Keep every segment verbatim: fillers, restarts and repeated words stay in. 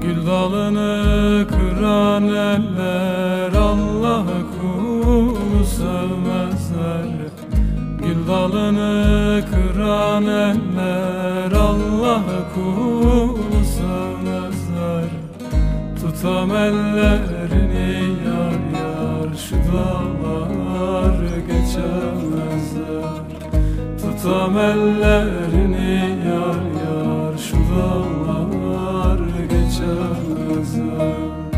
Gül dalını kıran eller Allah'ı kulu sevmezler. Gül dalını kıran eller Allah'ı kulu sevmezler. Tutam ellerini yar yar şu dağlar geçemezler. Tutam ellerini yar yar şu dağlar geçemezler.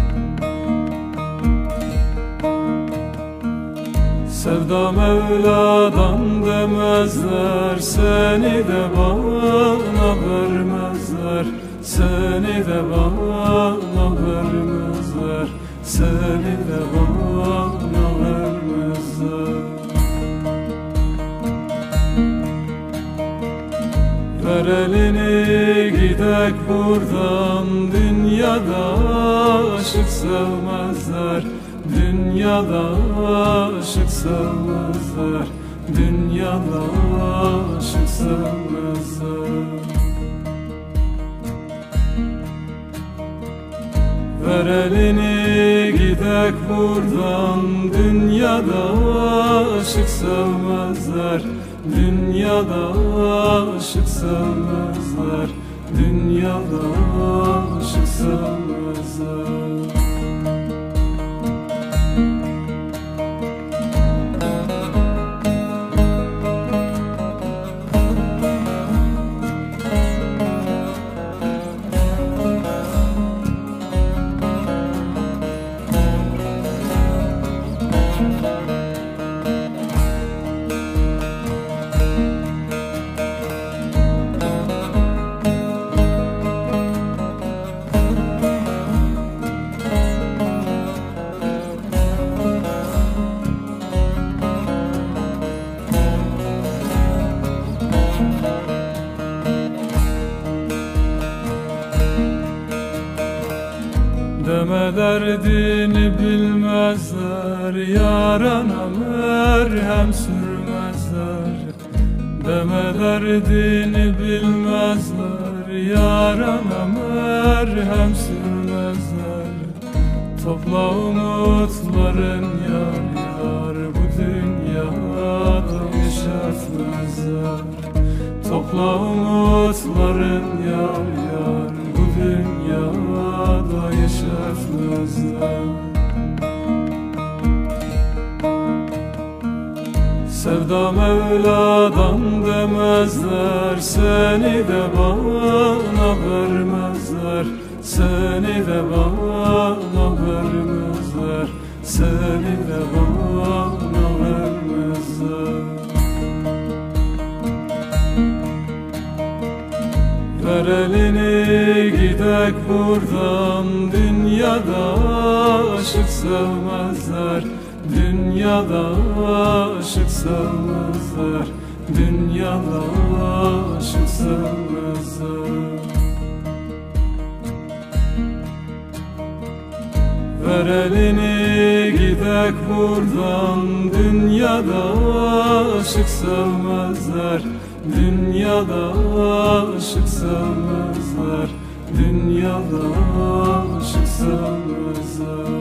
Sevda Mevla'dan demezler, seni de bana vermezler. Seni de bana vermezler, seni de bana vermezler. Ver elini gidek buradan, dünyada aşık sevmezler. Dünyada aşık sevmezler, dünyada aşık sevmezler. Ver elini gidek buradan, dünyada aşık sevmezler. Dünyada aşık sevmezler, dünyada aşık sevmezler. Deme derdini bilmezler, yarana merhem sürmezler. Deme derdini bilmezler, yarana merhem sürmezler. Topla umutların yar yar bu dünyada yaşatmazlar. Topla umutların yar yar bu dünyada yaşatmazlar. Sevda Mevla'dan demezler, seni de bana vermezler. Seni de bana vermezler, seni de bana vermezler. Ver elini gidek buradan, dünyada aşık sevmezler. Dünyada aşık sevmezler, dünyada aşık sevmezler. Ver elini gidek buradan, dünyada aşık sevmezler. Dünyada aşık sevmezler, dünyada aşık sevmezler.